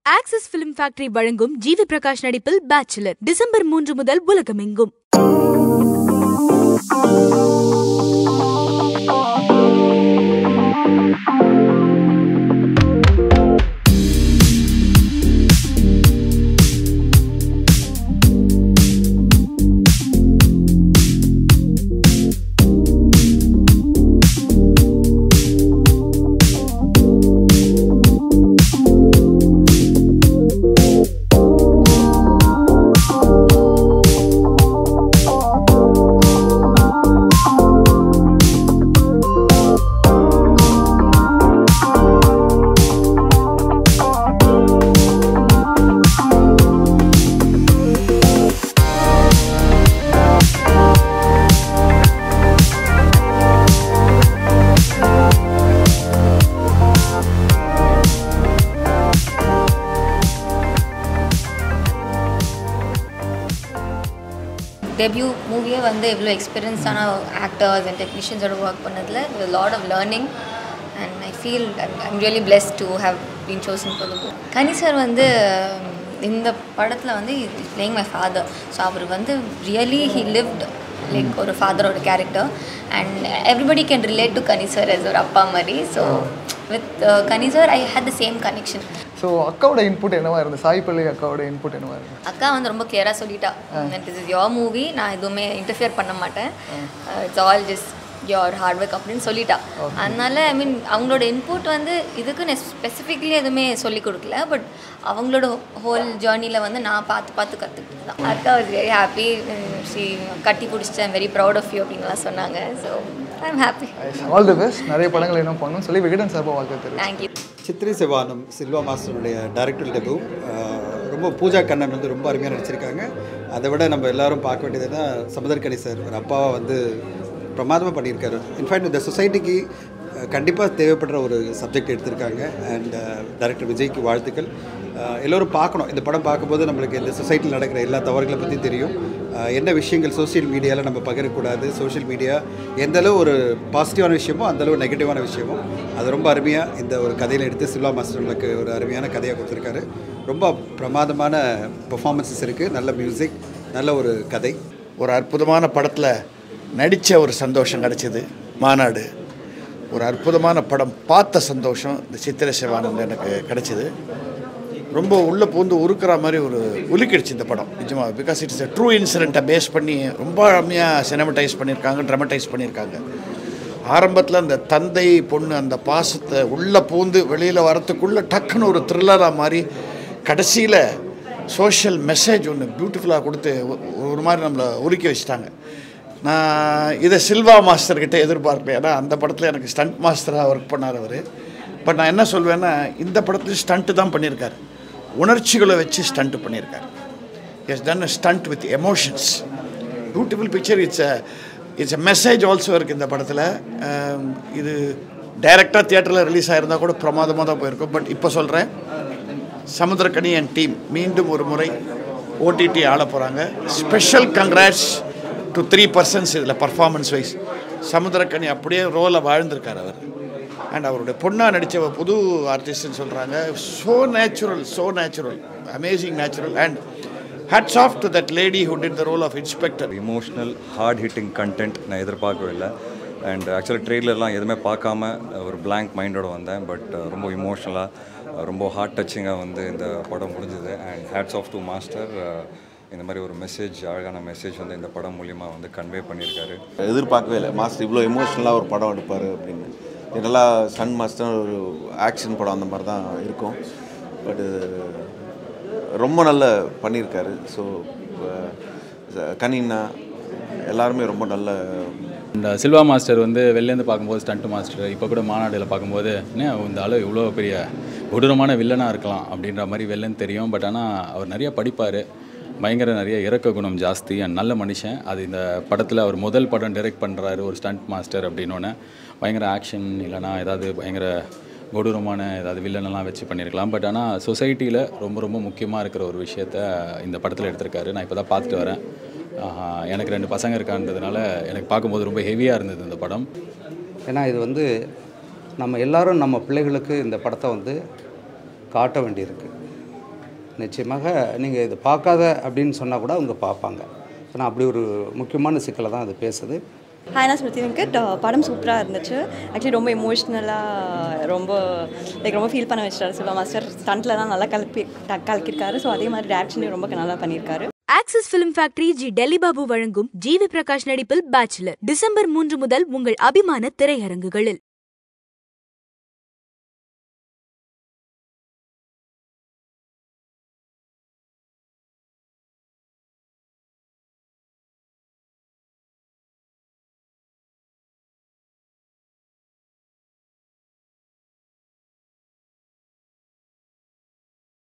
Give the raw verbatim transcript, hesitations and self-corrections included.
Access Film Factory வழங்கும் ஜிவி பிரகாஷ் நடிப்பில் bachelor December மூன்று முதல் உலகமெங்கும். Debut movie வந்து இவ்வளோ எக்ஸ்பீரியன்ஸான ஆக்டர்ஸ் அண்ட் டெக்னீஷியன்ஸோட ஒர்க் பண்ணதில் a lot of learning and I feel I'm, I'm really blessed to have been chosen for the book. Kani sir வந்து இந்த படத்தில் வந்து playing my father. ஸோ அவர் வந்து really he lived like ஒரு ஃபாதரோட character and everybody can relate to Kani sir as ஒரு அப்பா மாதிரி. So with uh, Kani sir I had the same connection. So அக்காவோட இன்புட் என்னவா இருந்தது? சாய்பல்லவி அக்காவோட இன்புட் என்னவா இருந்தது? அக்கா வந்து ரொம்ப கிளியராக சொல்லிட்டா, திஸ் இஸ் யோர் மூவி, நான் எதுவுமே இன்டர்ஃபியர் பண்ண மாட்டேன், it's all just your hard work அப்படின்னு சொல்லிட்டா. அதனால ஐ மீன் அவங்களோட இன்புட் வந்து இதுக்கு நான் ஸ்பெசிஃபிக்லி எதுவுமே சொல்லி கொடுக்கல, பட் அவங்களோட ஹோல் ஜேர்னியில் வந்து நான் பார்த்து பார்த்து கற்றுக்கிட்டு தான். அக்கா வாஸ் வெரி ஹாப்பி, ஷி கட்டி பிடிச்சிட்டேன், வெரி ப்ரௌட் ஆஃப் யூ அப்படின்லாம் சொன்னாங்க. So I am happy. All the best. நிறைய படங்கள் என்ன பண்ணணும்னு சொல்லி விகடன் சார்பாக வாழ்க்கை தெரியும். தேங்க்யூ. சித்திரை செவானம் சில்வா மாஸ்டருடைய டைரக்டர் டெபு. ரொம்ப பூஜா கண்ணன் வந்து ரொம்ப அருமையாக நடிச்சிருக்காங்க. அதை விட நம்ம எல்லோரும் பார்க்க வேண்டியதுன்னா சமுத்திரக்கனி சார் ஒரு அப்பாவை வந்து பிரமாதமாக பண்ணியிருக்காரு. இன்ஃபேக்ட் இந்த சொசைட்டிக்கு கண்டிப்பாக தேவைப்படுற ஒரு சப்ஜெக்ட் எடுத்திருக்காங்க. அண்ட் டைரக்டர் விஜய்க்கு வாழ்த்துக்கள். எல்லோரும் பார்க்கணும். இந்த படம் பார்க்கும்போது நம்மளுக்கு இந்த சொசைட்டியில் நடக்கிற எல்லா தவறுகளை பற்றி தெரியும். என்ன விஷயங்கள் சோசியல் மீடியாவில் நம்ம பகிரக்கூடாது, சோஷியல் மீடியா எந்தளவு ஒரு பாசிட்டிவான விஷயமோ அந்தளவு நெகட்டிவான விஷயமோ அது ரொம்ப அருமையாக இந்த ஒரு கதையில் எடுத்து சில்வா மாஸ்டர் நம்மளுக்கு ஒரு அருமையான கதையாக கொடுத்துருக்காரு. ரொம்ப பிரமாதமான பெர்ஃபார்மன்ஸஸ் இருக்குது, நல்ல மியூசிக், நல்ல ஒரு கதை. ஒரு அற்புதமான படத்தில் நடித்த ஒரு சந்தோஷம் கிடச்சிது. மாநாடு ஒரு அற்புதமான படம் பார்த்த சந்தோஷம் இந்த சித்திரை செவானம் எனக்கு கிடச்சிது. ரொம்ப உள்ளே பூந்து உருக்கிற மாதிரி ஒரு உலுக்கிடுச்சு இந்த படம் நிஜமாக. பிகாஸ் இட்ஸ் எ ட்ரூ இன்சிடெண்ட்டை பேஸ் பண்ணி ரொம்ப அருமையாக சினிமடைஸ் பண்ணியிருக்காங்க, ட்ரமடைஸ் பண்ணியிருக்காங்க. ஆரம்பத்தில் அந்த தந்தை பொண்ணு அந்த பாசத்தை உள்ளே பூந்து வெளியில் வரத்துக்குள்ளே டக்குன்னு ஒரு த்ரில்லராக மாதிரி கடைசியில் சோஷியல் மெசேஜ் ஒன்று பியூட்டிஃபுல்லாக கொடுத்து ஒரு மாதிரி நம்மளை உருக்கி வச்சுட்டாங்க. நான் இதை சில்வா மாஸ்டர்கிட்ட எதிர்பார்ப்பேன். ஏன்னா அந்த படத்தில் எனக்கு ஸ்டண்ட் மாஸ்டராக ஒர்க் பண்ணார் அவர். பட் நான் என்ன சொல்வேன்னா இந்த படத்தில் ஸ்டண்ட்டு தான் பண்ணியிருக்காரு, உணர்ச்சிகளை வச்சு ஸ்டண்ட்டு பண்ணியிருக்காரு. Is done a stunt with emotions, beautiful picture. It's a it's a message also இருக்குது இந்த படத்தில். இது டைரெக்டாக தியேட்டரில் ரிலீஸ் ஆகிருந்தால் கூட பிரமாதமாக தான் போயிருக்கும். பட் இப்போ சொல்கிறேன், சமுத்திரக்கனி அண்ட் டீம் மீண்டும் ஒரு முறை ஓடிடி ஆள போகிறாங்க. Special congrats to three persons இதில் பர்ஃபார்மன்ஸ் வைஸ். சமுத்திரக்கனி அப்படியே ரோலை வாழ்ந்திருக்கார் அவர். அண்ட் அவருடைய பொண்ணாக நடித்த புது ஆர்டிஸ்ட்னு சொல்கிறாங்க. So natural, so natural, amazing natural. And hats off to that lady who did the role of inspector. Emotional heart hitting content நான் எதிர்பார்க்கவே இல்லை. அண்ட் ஆக்சுவலாக ட்ரெய்லர்லாம் எதுவுமே பார்க்காம ஒரு பிளாங்க் மைண்டோடு வந்தேன். பட் ரொம்ப இமோஷ்னலாக ரொம்ப ஹார்ட் டச்சிங்காக வந்து இந்த படம் முடிஞ்சுது. And hats off to master. இந்த மாதிரி ஒரு மெசேஜ், அழகான மெசேஜ் வந்து இந்த படம் மூலிமா வந்து கன்வே பண்ணியிருக்காரு. எதிர்பார்க்கவே இல்லை மாஸ்டர் இவ்வளோ எமோஷ்னலாக ஒரு படம் எடுப்பார் அப்படின்னு. நல்லா சன் மாஸ்டர் ஒரு ஆக்ஷன் படம் அந்த மாதிரி தான் இருக்கும். பட்டு ரொம்ப நல்ல பண்ணியிருக்காரு. ஸோ கனின்னா எல்லாருமே ரொம்ப நல்ல. இந்த சில்வா மாஸ்டர் வந்து வெளிலேருந்து பார்க்கும்போது ஸ்டண்ட் மாஸ்டர், இப்போ கூட மாநாட்டில் பார்க்கும்போது என்ன இந்த அளவு இவ்வளோ பெரிய கொடூரமான வில்லனாக இருக்கலாம் அப்படின்ற மாதிரி வெளிலேருந்து தெரியும். பட் ஆனால் அவர் நிறைய படிப்பார், பயங்கர நிறைய இறக்க குணம் ஜாஸ்தி, அண்ட் நல்ல மனுஷன். அது இந்த படத்தில் அவர் முதல் படம் டைரக்ட் பண்ணுறாரு ஒரு ஸ்டண்ட் மாஸ்டர் அப்படின்னோடனே பயங்கர ஆக்ஷன் இல்லைனா ஏதாவது பயங்கர கொடூரமான ஏதாவது வில்லனெல்லாம் வச்சு பண்ணியிருக்கலாம். பட் ஆனால் சொசைட்டியில் ரொம்ப ரொம்ப முக்கியமாக இருக்கிற ஒரு விஷயத்த இந்த படத்தில் எடுத்திருக்காரு. நான் இப்போ தான் பார்த்துட்டு வரேன். எனக்கு ரெண்டு பசங்க இருக்கான்றதுனால எனக்கு பார்க்கும்போது ரொம்ப ஹெவியாக இருந்தது இந்த படம். ஏன்னா இது வந்து நம்ம எல்லோரும் நம்ம பிள்ளைகளுக்கு இந்த படத்தை வந்து காட்ட வேண்டியிருக்கு. நிச்சயமாக நீங்கள் இது பார்க்காத அப்படின்னு சொன்னால் கூட அவங்க பார்ப்பாங்க. ஏன்னா அப்படி ஒரு முக்கியமான சிக்கலை தான் அது பேசுது. ஹாய், நான் ஸ்மிருதி வெங்கட். படம் சூப்பராக இருந்துச்சு. ஆக்சுவலி ரொம்ப எமோஷ்னலாக ரொம்ப லைக் ரொம்ப ஃபீல் பண்ண வச்சிட்டாரு சில்வா மாஸ்டர். ஸ்டண்ட்லலாம் நல்லா கலப்பி கலக்கிருக்காரு. ஸோ அதே மாதிரி டேரக்ஷன்லேயும் ரொம்ப நல்லா பண்ணியிருக்காரு. Axis film factory G Delhi Babu வழங்கும் ஜிவி பிரகாஷ் நடிப்பில் பேச்சுலர் டிசம்பர் மூன்று முதல் உங்கள் அபிமான திரையரங்குகளில்.